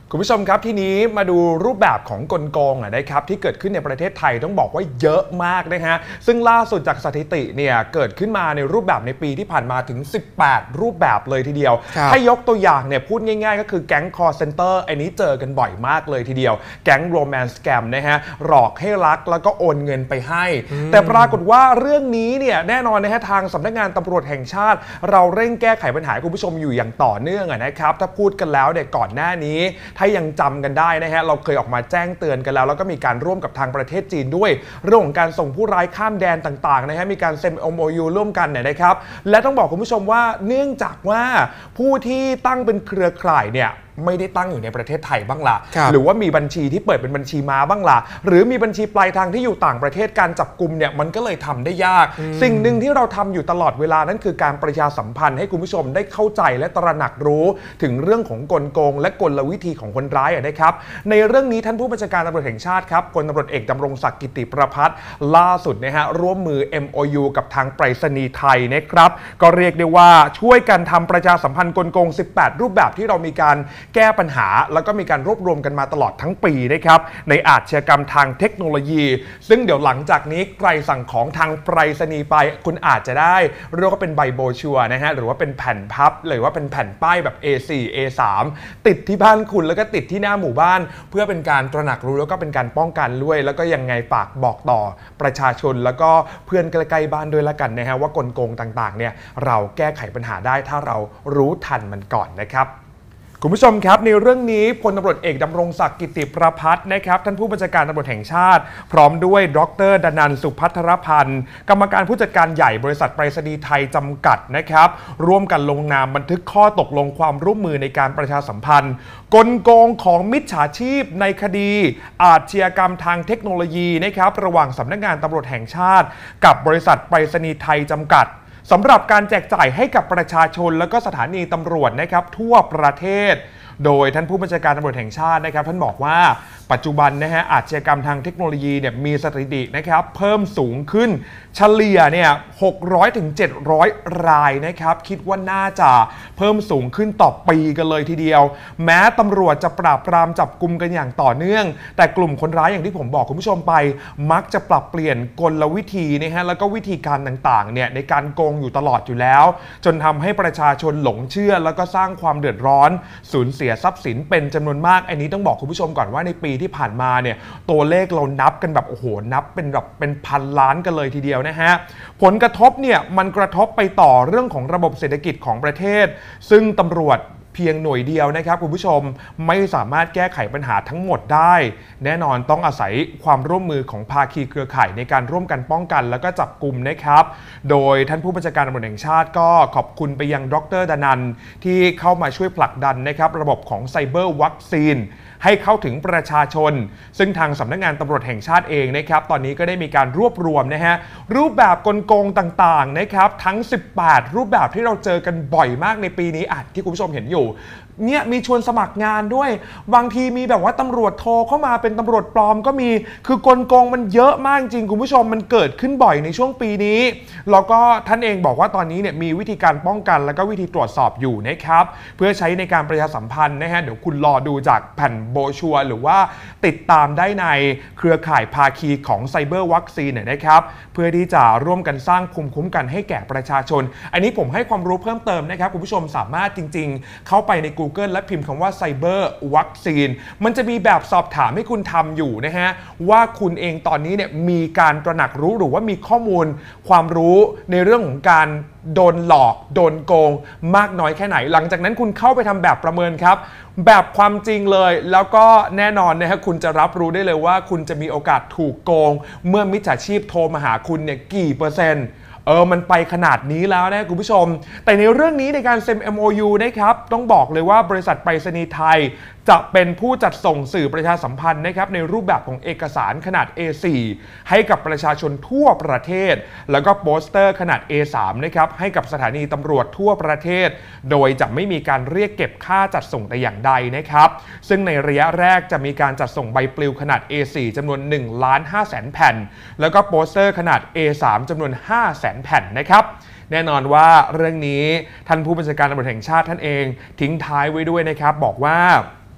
คุณผู้ชมครับทีนี้มาดูรูปแบบของกลโกงนะครับที่เกิดขึ้นในประเทศไทยต้องบอกว่าเยอะมากนะฮะซึ่งล่าสุดจากสถิติเนี่ยเกิดขึ้นมาในรูปแบบในปีที่ผ่านมาถึง18รูปแบบเลยทีเดียวถ้ายกตัวอย่างเนี่ยพูดง่ายๆก็คือแก๊งคอร์เซนเตอร์อันนี้เจอกันบ่อยมากเลยทีเดียวแก๊งโรแมนต์สแกมนะฮะหลอกให้รักแล้วก็โอนเงินไปให้แต่ปรากฏว่าเรื่องนี้เนี่ยแน่นอนนะฮะทางสำนักงานตำรวจแห่งชาติเราเร่งแก้ไขปัญหาคุณผู้ชมอยู่อย่างต่อเนื่องนะครับถ้าพูดกันแล้วเนี่ยก่อนหน้านี้ถ้ายังจำกันได้นะฮะเราเคยออกมาแจ้งเตือนกันแล้วก็มีการร่วมกับทางประเทศจีนด้วยเรื่องของการส่งผู้ร้ายข้ามแดนต่างๆนะฮะมีการเซ็น MOU ร่วมกันนะครับและต้องบอกคุณผู้ชมว่าเนื่องจากว่าผู้ที่ตั้งเป็นเครือข่ายเนี่ยไม่ได้ตั้งอยู่ในประเทศไทยบ้างล่ะหรือว่ามีบัญชีที่เปิดเป็นบัญชีม้าบ้างล่ะหรือมีบัญชีปลายทางที่อยู่ต่างประเทศการจับกุมเนี่ยมันก็เลยทำได้ยากสิ่งหนึ่งที่เราทำอยู่ตลอดเวลานั้นคือการประชาสัมพันธ์ให้คุณผู้ชมได้เข้าใจและตระหนักรู้ถึงเรื่องของกลโกงและกลวิธีของคนร้ายนะครับในเรื่องนี้ท่านผู้บัญชาการตำรวจแห่งชาติครับพลตำรวจเอกดำรงศักดิ์กิติประภัสล่าสุดนะฮะร่วมมือ MOU กับทางไปรษณีย์ไทยนะครับก็เรียกได้ว่าช่วยกันทำประชาสัมพันธ์กลโกง18รูปแบบที่เรามีการแก้ปัญหาแล้วก็มีการรวบรวมกันมาตลอดทั้งปีนะครับในอาชญากรรมทางเทคโนโลยีซึ่งเดี๋ยวหลังจากนี้ใครสั่งของทางไปรษณีย์ไปคุณอาจจะได้เรียกว่าเป็นใบโบชัวร์นะฮะหรือว่าเป็นแผ่นพับหรือว่าเป็นแผ่นป้ายแบบ A4 A3 ติดที่บ้านคุณแล้วก็ติดที่หน้าหมู่บ้านเพื่อเป็นการตระหนักรู้แล้วก็เป็นการป้องกันด้วยแล้วก็ยังไงฝากบอกต่อประชาชนแล้วก็เพื่อนใกล้ๆบ้านด้วยละกันนะฮะว่ากลโกงต่างๆเนี่ยเราแก้ไขปัญหาได้ถ้าเรารู้ทันมันก่อนนะครับคุณผู้ชมครับในเรื่องนี้พลตำรวจเอกดำรงศักดิ์กิติประภัสนะครับท่านผู้บัญชาการตำรวจแห่งชาติพร้อมด้วยดร.ดนันท์สุพัทรพันธ์กรรมการผู้จัดการใหญ่บริษัทไปรษณีย์ไทยจำกัดนะครับร่วมกันลงนามบันทึกข้อตกลงความร่วมมือในการประชาสัมพันธ์กลโกงของมิจฉาชีพในคดีอาชญากรรมทางเทคโนโลยีนะครับระหว่างสำนักงานตำรวจแห่งชาติกับบริษัทไปรษณีย์ไทยจำกัดสำหรับการแจกจ่ายให้กับประชาชนและก็สถานีตำรวจนะครับทั่วประเทศโดยท่านผู้บัญชาการตำรวจแห่งชาตินะครับท่านบอกว่าปัจจุบันนะฮะอาชญากรรมทางเทคโนโลยีเนี่ยมีสถิตินะครับเพิ่มสูงขึ้นเฉลี่ยเนี่ย600 ถึง 700 รายนะครับคิดว่าน่าจะเพิ่มสูงขึ้นต่อปีกันเลยทีเดียวแม้ตำรวจจะปราบปรามจับกุมกันอย่างต่อเนื่องแต่กลุ่มคนร้ายอย่างที่ผมบอกคุณผู้ชมไปมักจะปรับเปลี่ยนกลวิธีนะฮะแล้วก็วิธีการต่างๆเนี่ยในการโกงอยู่ตลอดอยู่แล้วจนทำให้ประชาชนหลงเชื่อแล้วก็สร้างความเดือดร้อนสูญเสียทรัพย์สินเป็นจำนวนมากอันนี้ต้องบอกคุณผู้ชมก่อนว่าในปีที่ผ่านมาเนี่ยตัวเลขเรานับกันแบบโอ้โหนับเป็นแบบเป็นพันล้านกันเลยทีเดียวนะฮะผลกระทบเนี่ยมันกระทบไปต่อเรื่องของระบบเศรษฐกิจของประเทศซึ่งตำรวจเพียงหน่วยเดียวนะครับคุณผู้ชมไม่สามารถแก้ไขปัญหาทั้งหมดได้แน่นอนต้องอาศัยความร่วมมือของภาคีเครือข่ายในการร่วมกันป้องกันแล้วก็จับกุมนะครับโดยท่านผู้บัญชาการตำรวจแห่งชาติก็ขอบคุณไปยังดร.ดนันท์ที่เข้ามาช่วยผลักดันนะครับระบบของไซเบอร์วัคซีนให้เข้าถึงประชาชนซึ่งทางสำนักงานตำรวจแห่งชาติเองนะครับตอนนี้ก็ได้มีการรวบรวมนะฮะรูปแบบกลโกงต่างๆนะครับทั้ง18รูปแบบที่เราเจอกันบ่อยมากในปีนี้ที่คุณผู้ชมเห็นอยู่เนี่ยมีชวนสมัครงานด้วยบางทีมีแบบว่าตำรวจโทรเข้ามาเป็นตำรวจปลอมก็มีคือกลโกงมันเยอะมากจริงคุณผู้ชมมันเกิดขึ้นบ่อยในช่วงปีนี้แล้วก็ท่านเองบอกว่าตอนนี้เนี่ยมีวิธีการป้องกันแล้วก็วิธีตรวจสอบอยู่นะครับเพื่อใช้ในการประชาสัมพันธ์นะฮะเดี๋ยวคุณรอดูจากแผ่นโบชัวร์หรือว่าติดตามได้ในเครือข่ายภาคีของไซเบอร์วัคซีนนะครับเพื่อที่จะร่วมกันสร้างภูมิคุ้มกันให้แก่ประชาชนอันนี้ผมให้ความรู้เพิ่มเติมนะครับคุณผู้ชมสามารถจริงๆเข้าไปใน Google และพิมพ์คำว่าไซเบอร์วัคซีนมันจะมีแบบสอบถามให้คุณทำอยู่นะฮะว่าคุณเองตอนนี้เนี่ยมีการตระหนักรู้หรือว่ามีข้อมูลความรู้ในเรื่องของการโดนหลอกโดนโกงมากน้อยแค่ไหนหลังจากนั้นคุณเข้าไปทำแบบประเมินครับแบบความจริงเลยแล้วก็แน่นอนนะฮะคุณจะรับรู้ได้เลยว่าคุณจะมีโอกาสถูกโกงเมื่อมิจฉาชีพโทรมาหาคุณเนี่ยกี่เปอร์เซ็นต์มันไปขนาดนี้แล้วนะคุณผู้ชมแต่ในเรื่องนี้ในการเซ็น MOU นะครับต้องบอกเลยว่าบริษัทไปรษณีย์ไทยจะเป็นผู้จัดส่งสื่อประชาสัมพันธ์นะครับในรูปแบบของเอกสารขนาด A4 ให้กับประชาชนทั่วประเทศแล้วก็โปสเตอร์ขนาด A3 นะครับให้กับสถานีตำรวจทั่วประเทศโดยจะไม่มีการเรียกเก็บค่าจัดส่งแต่อย่างใดนะครับซึ่งในระยะแรกจะมีการจัดส่งใบปลิวขนาด A4 จำนวน 1,500,000 แผ่นแล้วก็โปสเตอร์ขนาด A3 จำนวน 500,000 แผ่นนะครับแน่นอนว่าเรื่องนี้ท่านผู้บัญชาการตำรวจแห่งชาติท่านเองทิ้งท้ายไว้ด้วยนะครับบอกว่า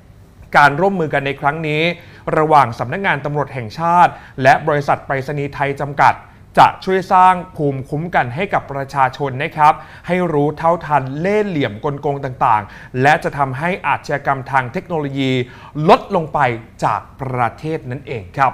การร่วมมือกันในครั้งนี้ระหว่างสำนักงานตำรวจแห่งชาติและบริษัทไปรษณีย์ไทยจำกัดจะช่วยสร้างภูมิคุ้มกันให้กับประชาชนนะครับให้รู้เท่าทันเล่ห์เหลี่ยมกลโกงต่างๆและจะทำให้อาชญากรรมทางเทคโนโลยีลดลงไปจากประเทศนั่นเองครับ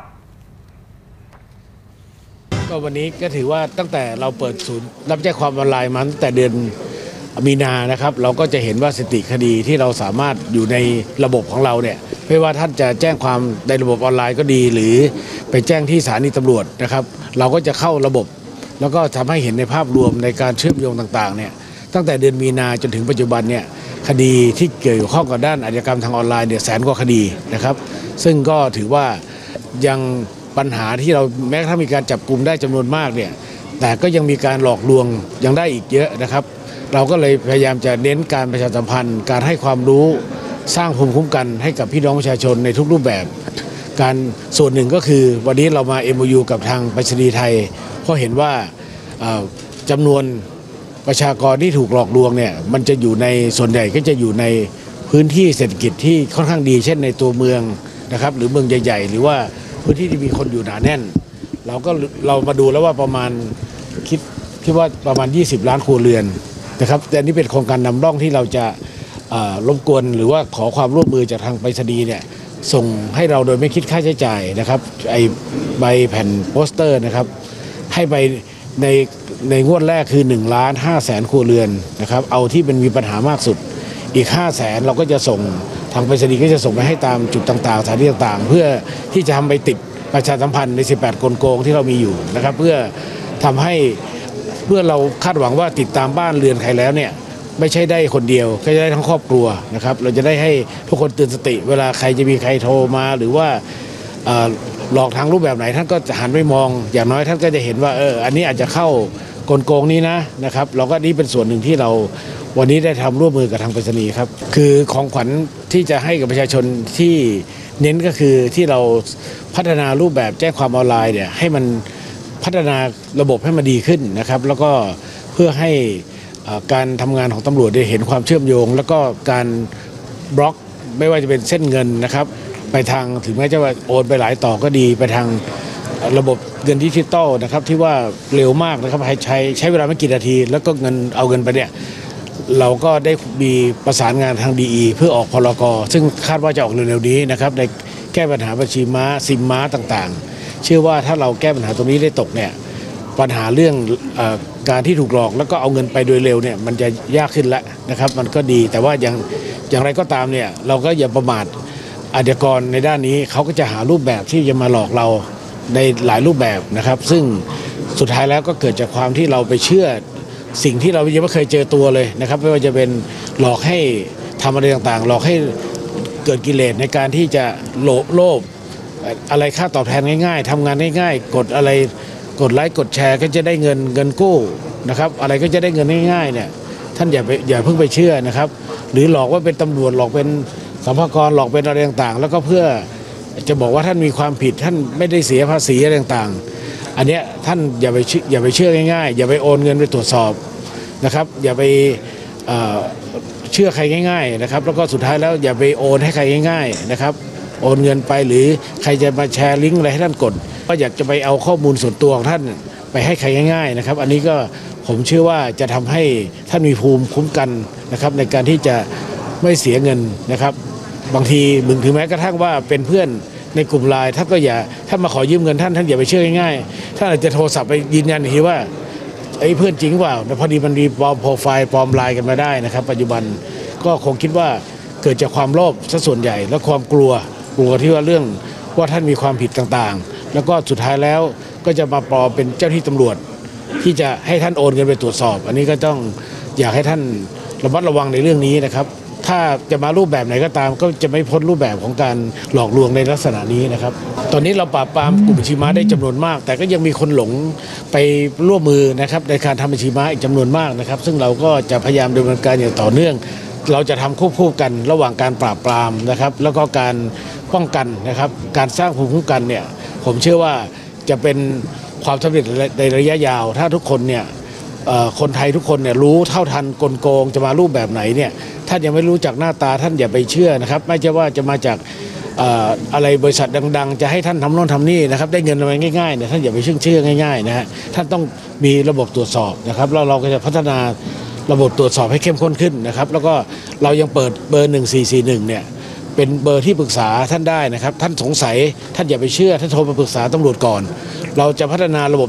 ก็วันนี้ก็ถือว่าตั้งแต่เราเปิดศูนย์รับแจ้งความออนไลน์มาตั้งแต่เดือนมีนานะครับเราก็จะเห็นว่าสถิติคดีที่เราสามารถอยู่ในระบบของเราเนี่ยไม่ว่าท่านจะแจ้งความในระบบออนไลน์ก็ดีหรือไปแจ้งที่สถานีตำรวจนะครับเราก็จะเข้าระบบแล้วก็ทำให้เห็นในภาพรวมในการเชื่อมโยงต่างๆเนี่ยตั้งแต่เดือนมีนาจนถึงปัจจุบันเนี่ยคดีที่เกี่ยวข้องกับด้านอาชญากรรมทางออนไลน์เนี่ย100,000 กว่าคดีนะครับซึ่งก็ถือว่ายังปัญหาที่เราแม้กระทั่งมีการจับกลุ่มได้จำนวนมากเนี่ยแต่ก็ยังมีการหลอกลวงยังได้อีกเยอะนะครับเราก็เลยพยายามจะเน้นการประชาสัมพันธ์การให้ความรู้สร้างภูมิคุ้มกันให้กับพี่น้องประชาชนในทุกรูปแบบการส่วนหนึ่งก็คือวันนี้เรามา MOU กับทางไปรษณีย์ไทยเพราะเห็นว่าจำนวนประชากรที่ถูกหลอกลวงเนี่ยมันจะอยู่ในส่วนใหญ่ก็จะอยู่ในพื้นที่เศรษฐกิจที่ค่อนข้างดีเช่นในตัวเมืองนะครับหรือเมืองใหญ่ๆหรือว่าพื้นที่ที่มีคนอยู่หนาแน่นเรามาดูแล้วว่าประมาณคิดว่าประมาณ20 ล้านครัวเรือนนะครับแต่นี่เป็นโครงการนำร่องที่เราจะรบกวนหรือว่าขอความร่วมมือจากทางไปรษณีย์เนี่ยส่งให้เราโดยไม่คิดค่าใช้จ่ายนะครับไอใบแผ่นโปสเตอร์นะครับให้ไปในงวดแรกคือ1,500,000 ครัวเรือนนะครับเอาที่มันมีปัญหามากสุดอีก500,000เราก็จะส่งทางไปรษณีย์ก็จะส่งไปให้ตามจุดต่างๆสถานที่ต่างๆเพื่อที่จะทำไปติดประชาสัมพันธ์ใน18กลโกงที่เรามีอยู่นะครับเพื่อทำให้เพื่อเราคาดหวังว่าติดตามบ้านเรือนใครแล้วเนี่ยไม่ใช่ได้คนเดียวก็จะได้ทั้งครอบครัวนะครับเราจะได้ให้ทุกคนตื่นสติเวลาใครจะมีใครโทรมาหรือว่าหลอกทางรูปแบบไหนท่านก็จะหันไปมองอย่างน้อยท่านก็จะเห็นว่าอันนี้อาจจะเข้ากลโกงนี้นะครับเราก็นี่เป็นส่วนหนึ่งที่เราวันนี้ได้ทำร่วมมือกับทางไปรษณีย์ครับคือของขวัญที่จะให้กับประชาชนที่เน้นก็คือที่เราพัฒนารูปแบบแจ้งความออนไลน์เนี่ยให้มันพัฒนาระบบให้มันดีขึ้นนะครับแล้วก็เพื่อให้การทำงานของตำรวจได้เห็นความเชื่อมโยงแล้วก็การบล็อกไม่ว่าจะเป็นเส้นเงินนะครับไปทางถึงแม้จะว่าโอนไปหลายต่อก็ดีไปทางระบบเงินดิจิตอลนะครับที่ว่าเร็วมากนะครับใช้เวลาไม่กี่นาทีแล้วก็เอาเงินไปเนี่ยเราก็ได้มีประสานงานทางดีเพื่อออกพรกซึ่งคาดว่าจะออกเร็วๆนี้นะครับในแก้ปัญหาบัญชีม้าซิมม้าต่างๆเชื่อว่าถ้าเราแก้ปัญหาตรงนี้ได้ตกเนี่ยปัญหาเรื่องการที่ถูกหลอกแล้วก็เอาเงินไปโดยเร็วเนี่ยมันจะยากขึ้นแล้วนะครับมันก็ดีแต่ว่าอย่างไรก็ตามเนี่ยเราก็อย่าประมาทอาชญากรในด้านนี้เขาก็จะหารูปแบบที่จะมาหลอกเราในหลายรูปแบบนะครับซึ่งสุดท้ายแล้วก็เกิดจากความที่เราไปเชื่อสิ่งที่เรายังไม่เคยเจอตัวเลยนะครับไม่ว่าจะเป็นหลอกให้ทำอะไรต่างๆหลอกให้เกิดกิเลสในการที่จะโลภอะไรค่าตอบแทนง่ายๆทำงานง่ายๆกดอะไรกดไลค์กดแชร์ก็จะได้เงินกู้นะครับอะไรก็จะได้เงินง่ายๆเนี่ยท่านอย่าเพิ่งไปเชื่อนะครับหรือหลอกว่าเป็นตำรวจหลอกเป็นสรรพากรหลอกเป็นอะไรต่างๆแล้วก็เพื่อจะบอกว่าท่านมีความผิดท่านไม่ได้เสียภาษีอะไรต่างๆอันเนี้ยท่านอย่าไปเชื่อง่ายๆอย่าไปโอนเงินไปตรวจสอบนะครับอย่าไปเชื่อใครง่ายๆนะครับแล้วก็สุดท้ายแล้วอย่าไปโอนให้ใครง่ายๆนะครับโอนเงินไปหรือใครจะมาแชร์ลิงก์อะไรให้ท่านกดก็อยากจะไปเอาข้อมูลส่วนตัวของท่านไปให้ใครง่ายๆนะครับอันนี้ก็ผมเชื่อว่าจะทำให้ท่านมีภูมิคุ้มกันนะครับในการที่จะไม่เสียเงินนะครับบางทีถึงแม้กระทั่งว่าเป็นเพื่อนในกลุ่มไลน์ท่านก็ถ้ามาขอยืมเงินท่านอย่าไปเชื่อง่ายๆท่านอาจจะโทรศัพท์ไปยืนยันอีกทีว่าไอ้เพื่อนจริงเปล่าแต่พอดีมันมีปลอมโปรไฟล์ปลอมไลน์กันมาได้นะครับปัจจุบันก็คงคิดว่าเกิดจากความโลภซะส่วนใหญ่และความกลัวที่ว่าเรื่องว่าท่านมีความผิดต่างๆแล้วก็สุดท้ายแล้วก็จะมาปลอมเป็นเจ้าหน้าที่ตำรวจที่จะให้ท่านโอนเงินไปตรวจสอบอันนี้ก็ต้องอยากให้ท่านระมัดระวังในเรื่องนี้นะครับถ้าจะมารูปแบบไหนก็ตามก็จะไม่พ้นรูปแบบของการหลอกลวงในลักษณะนี้นะครับตอนนี้เราปราบปรามกลุ่มบัญชีม้าได้จำนวนมากแต่ก็ยังมีคนหลงไปร่วมมือนะครับในการทำบัญชีม้าอีกจำนวนมากนะครับซึ่งเราก็จะพยายามดำเนินการอย่างต่อเนื่องเราจะทำควบคู่กันระหว่างการปราบปรามนะครับแล้วก็การป้องกันนะครับการสร้างภูมิคุ้มกันเนี่ยผมเชื่อว่าจะเป็นความสำเร็จในระยะยาวถ้าทุกคนเนี่ยคนไทยทุกคนเนี่ยรู้เท่าทันกลโกงจะมารูปแบบไหนเนี่ยถ้าานยังไม่รู้จักหน้าตาท่านอย่าไปเชื่อนะครับไม่ใช่ว่าจะมาจากอะไรบริษัทดังๆจะให้ท่านทำโน่นทำนี่นะครับได้เงินมาง่ายๆเนี่ยท่านอย่าไปเชื่อง่ายๆนะฮะท่านต้องมีระบบตรวจสอบนะครับแล้วเราก็จะพัฒนาระบบตรวจสอบให้เข้มข้นขึ้นนะครับแล้วก็เรายังเปิดเบอร์1441เนี่ยเป็นเบอร์ที่ปรึกษาท่านได้นะครับท่านสงสัยท่านอย่าไปเชื่อท่านโทรมาปรึกษาตำรวจก่อนเราจะพัฒนาระบบ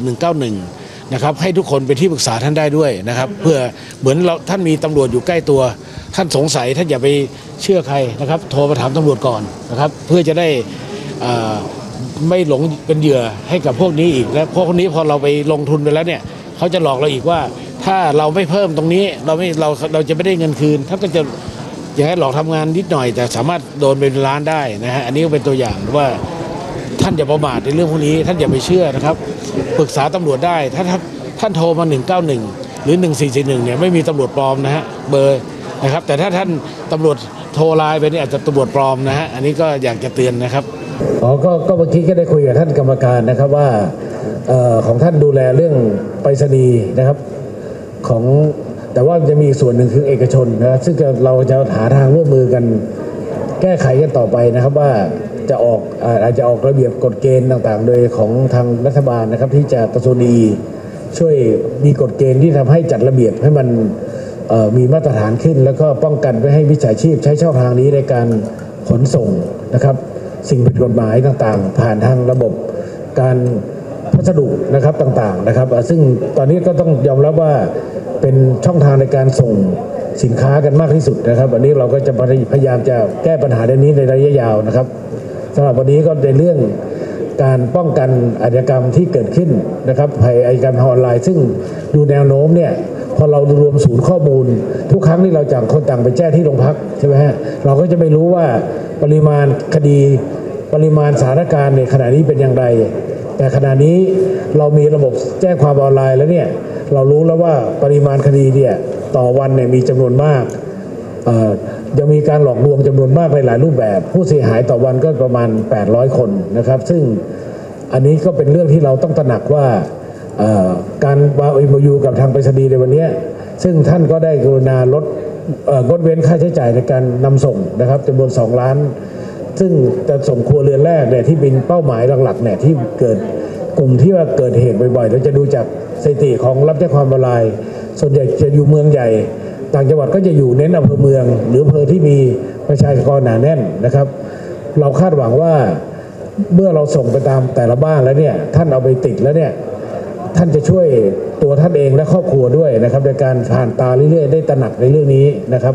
191นะครับให้ทุกคนเป็นที่ปรึกษาท่านได้ด้วยนะครับเพื่อเหมือนเราท่านมีตำรวจอยู่ใกล้ตัวท่านสงสัยท่านอย่าไปเชื่อใครนะครับโทรมาถามตำรวจก่อนนะครับเพื่อจะได้ไม่หลงเป็นเหยื่อให้กับพวกนี้อีกและพวกนี้พอเราไปลงทุนไปแล้วเนี่ยเขาจะหลอกเราอีกว่าถ้าเราไม่เพิ่มตรงนี้เราจะไม่ได้เงินคืนท่านก็จะอย่างให้หลอกทำงานนิดหน่อยแต่สามารถโดนเป็นล้านได้นะฮะอันนี้ก็เป็นตัวอย่างว่าท่านอย่าประมาทในเรื่องพวกนี้ท่านอย่าไปเชื่อนะครับปรึกษาตำรวจได้ถ้าท่านโทรมา191หรือ1441เนี่ยไม่มีตำรวจปลอมนะฮะเบอร์นะครับแต่ถ้าท่านตำรวจโทรไลน์ไปเนี่ยอาจจะตำรวจปลอมนะฮะอันนี้ก็อยากจะเตือนนะครับก็เมื่อกี้ก็ได้คุยกับท่านกรรมการนะครับว่าของท่านดูแลเรื่องไปรษณีย์นะครับของแต่ว่าจะมีส่วนหนึ่งคือเอกชนนะซึ่งเราจะหาทางร่วมมือกันแก้ไขกันต่อไปนะครับว่าจะอาจจะออกระเบียบกฎเกณฑ์ต่างๆโดยของทางรัฐบาลนะครับที่จะกระทรวงดีช่วยมีกฎเกณฑ์ที่ทำให้จัดระเบียบให้มันมีมาตรฐานขึ้นแล้วก็ป้องกันไม่ให้มิจฉาชีพใช้ช่องทางนี้ในการขนส่งนะครับสิ่งผิดกฎหมายต่างๆผ่านทางระบบการพัสดุนะครับต่างๆนะครับซึ่งตอนนี้ก็ต้องยอมรับว่าเป็นช่องทางในการส่งสินค้ากันมากที่สุดนะครับวันนี้เราก็จะพยายามจะแก้ปัญหาเรื่องนี้ในระยะยาวนะครับสำหรับวันนี้ก็ในเรื่องการป้องกันอาชญากรรมที่เกิดขึ้นนะครับภัยอาชญากรรมทางออนไลน์ซึ่งดูแนวโน้มเนี่ยพอเรารวมศูนย์ข้อมูลทุกครั้งที่เราจากคนต่างไปแจ้งที่โรงพักใช่ไหมฮะเราก็จะไม่รู้ว่าปริมาณคดีปริมาณสถานการณ์ในขณะนี้เป็นอย่างไรแต่ขณะนี้เรามีระบบแจ้งความออนไลน์แล้วเนี่ยเรารู้แล้วว่าปริมาณคดีเนี่ยต่อวันเนี่ยมีจำนวนมากยังมีการหลอกลวงจำนวนมากในหลายรูปแบบผู้เสียหายต่อวันก็ประมาณ800คนนะครับซึ่งอันนี้ก็เป็นเรื่องที่เราต้องตระหนักว่าการวาง MOU กับทางไปรษณีย์ในวันนี้ซึ่งท่านก็ได้กรุณาลดงดเว้นค่าใช้จ่ายในการนำส่งนะครับจำนวน2 ล้านซึ่งจะส่งครัวเรือนแรกเนี่ยที่เป็นเป้าหมายหลักๆเนี่ยที่เกิดกลุ่มที่ว่าเกิดเหตุบ่อยๆเราจะดูจากสถิติของรับแจ้งความออนไลน์ส่วนใหญ่จะอยู่เมืองใหญ่ต่างจังหวัดก็จะอยู่เน้นอำเภอเมืองหรืออำเภอที่มีประชากรหนาแน่นนะครับเราคาดหวังว่าเมื่อเราส่งไปตามแต่ละบ้านแล้วเนี่ยท่านเอาไปติดแล้วเนี่ยท่านจะช่วยตัวท่านเองและครอบครัวด้วยนะครับในการผ่านตาเรื่อยๆได้ตระหนักในเรื่องนี้นะครับ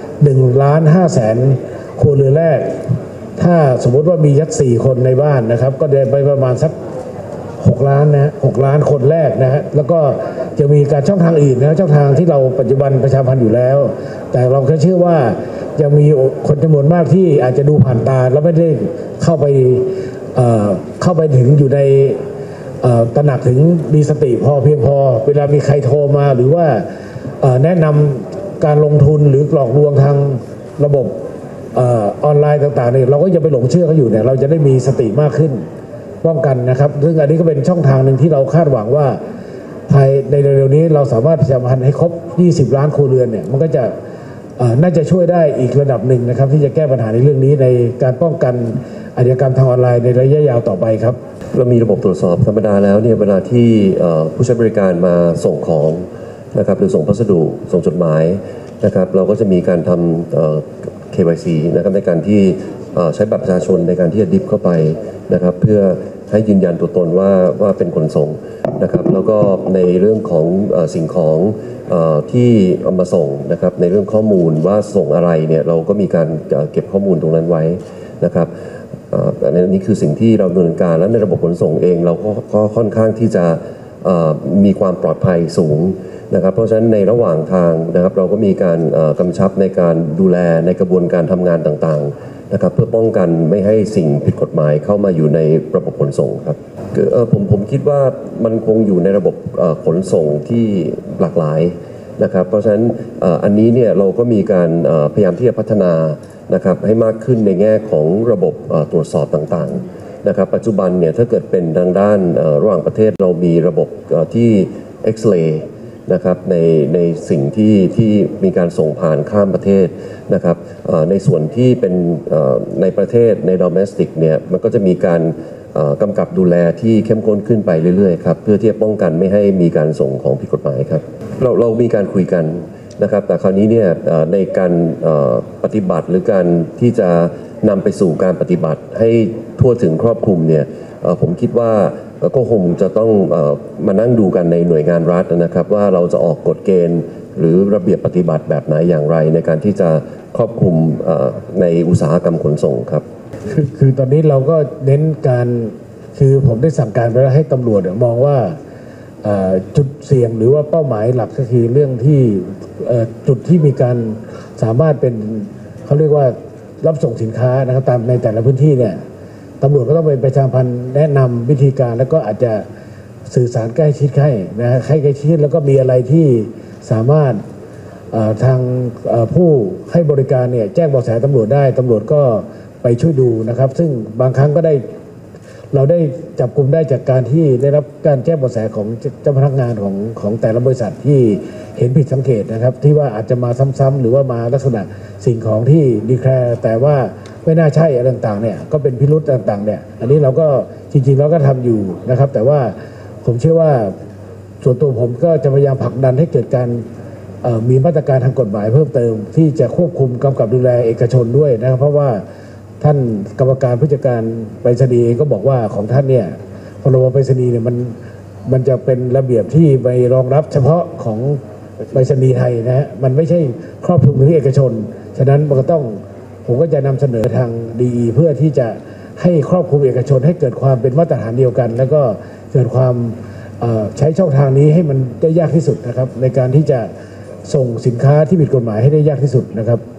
1,500,000ครัวเรือนแรกถ้าสมมติว่ามียักษ์4 คนในบ้านนะครับก็ได้ไปประมาณสัก6 ล้านนะ6 ล้านคนแรกนะฮะแล้วก็จะมีการช่องทางอื่นนะช่องทางที่เราปัจจุบันประชาพันธ์อยู่แล้วแต่เราแค่เชื่อว่ายังมีคนจำนวนมากที่อาจจะดูผ่านตาแล้วไม่ได้เข้าไปถึงอยู่ในตระหนักถึงมีสติพอเพียงพอเวลามีใครโทรมาหรือว่าแนะนำการลงทุนหรือหลอกลวงทางระบบออนไลน์ต่างๆเนี่ยเราก็จะไปหลงเชื่อเขาอยู่เนี่ยเราจะได้มีสติมากขึ้นป้องกันนะครับซึ่งอันนี้ก็เป็นช่องทางหนึ่งที่เราคาดหวังว่าภายในเร็วๆนี้เราสามารถประชาสัมพันธ์ให้ครบ20 ล้านครัวเรือนเนี่ยมันก็จะน่าจะช่วยได้อีกระดับหนึ่งนะครับที่จะแก้ปัญหาในเรื่องนี้ในการป้องกันอาชญากรรมทางออนไลน์ในระยะยาวต่อไปครับเรามีระบบตรวจสอบธรรมดาแล้วเนี่ยเวลาที่ผู้ใช้บริการมาส่งของนะครับหรือส่งพัสดุส่งจดหมายนะครับเราก็จะมีการทำKYC นะครับในการที่ใช้บัตรประชาชนในการที่จะดิฟเข้าไปนะครับเพื่อให้ยืนยันตัวตนว่าเป็นคนส่งนะครับแล้วก็ในเรื่องของสิ่งของที่เอามาส่งนะครับในเรื่องข้อมูลว่าส่งอะไรเนี่ยเราก็มีการเก็บข้อมูลตรงนั้นไว้นะครับอันนี้คือสิ่งที่เราดำเนินการและในระบบขนส่งเองเราก็ค่อนข้างที่จะมีความปลอดภัยสูงนะครับเพราะฉะนั้นในระหว่างทางนะครับเราก็มีการกำชับในการดูแลในกระบวนการทำงานต่างๆนะครับเพื่อป้องกันไม่ให้สิ่งผิดกฎหมายเข้ามาอยู่ในระบบขนส่งครับผมคิดว่ามันคงอยู่ในระบบขนส่งที่หลากหลายนะครับเพราะฉะนั้นอันนี้เนี่ยเราก็มีการพยายามที่จะพัฒนานะครับให้มากขึ้นในแง่ของระบบตรวจสอบต่างๆนะครับปัจจุบันเนี่ยถ้าเกิดเป็นทางด้านระหว่างประเทศเรามีระบบที่เอ็กซเรย์นะครับในสิ่งที่มีการส่งผ่านข้ามประเทศนะครับในส่วนที่เป็นในประเทศใน domestic เนี่ยมันก็จะมีการกำกับดูแลที่เข้มข้นขึ้นไปเรื่อยๆครับเพื่อที่จะป้องกันไม่ให้มีการส่งของผิดกฎหมายครับเรามีการคุยกันนะครับแต่คราวนี้เนี่ยในการปฏิบัติหรือการที่จะนำไปสู่การปฏิบัติให้ทั่วถึงครอบคลุมเนี่ยผมคิดว่าก็คงจะต้องมานั่งดูกันในหน่วยงานรัฐนะครับว่าเราจะออกกฎเกณฑ์หรือระเบียบปฏิบัติแบบไหนอย่างไรในการที่จะครอบคลุมในอุตสาหกรรมขนส่งครับคือตอนนี้เราก็เน้นการคือผมได้สั่งการไปแล้วให้ตำรวจมองว่าจุดเสี่ยงหรือว่าเป้าหมายหลักก็คือเรื่องที่จุดที่มีการสามารถเป็นเขาเรียกว่ารับส่งสินค้านะครับตามในแต่ละพื้นที่เนี่ยตำรวจก็ต้องไปประชาสัมพันธ์แนะนำวิธีการแล้วก็อาจจะสื่อสารใกล้ชิดให้นะใกล้ชิดแล้วก็มีอะไรที่สามารถทางผู้ให้บริการเนี่ยแจ้งเบาะแสตำรวจได้ตำรวจก็ไปช่วยดูนะครับซึ่งบางครั้งก็ได้เราได้จับกลุ่มได้จากการที่ได้รับการแจ้งเบาะแสของเจ้าพนักงานของแต่ละบริษัทที่เห็นผิดสังเกตนะครับที่ว่าอาจจะมาซ้ำๆหรือว่ามาลักษณะสิ่งของที่ดีแคลร์แต่ว่าไม่น่าใช่อะไรต่างๆเนี่ยก็เป็นพิรุธต่างๆเนี่ยอันนี้เราก็จริงๆเราก็ทำอยู่นะครับแต่ว่าผมเชื่อว่าส่วนตัวผมก็จะพยายามผลักดันให้เกิดการมีมาตรการทางกฎหมายเพิ่มเติมที่จะควบคุมกำกับดูแลเอกชนด้วยนะครับเพราะว่าท่านกรรมการผู้จัดการไปรษณีย์ก็บอกว่าของท่านเนี่ยพรบไปรษณีย์เนี่ยมันจะเป็นระเบียบที่ไปรองรับเฉพาะของไปรษณีย์ไทยนะฮะมันไม่ใช่ครอบคลุมถึงเอกชนฉะนั้นมันก็ต้องผมก็จะนำเสนอทางดีเพื่อที่จะให้ครอบคลุมเอกชนให้เกิดความเป็นมาตรฐานเดียวกันแล้วก็เกิดความใช้ช่องทางนี้ให้มันได้ยากที่สุดนะครับในการที่จะส่งสินค้าที่ผิดกฎหมายให้ได้ยากที่สุดนะครับ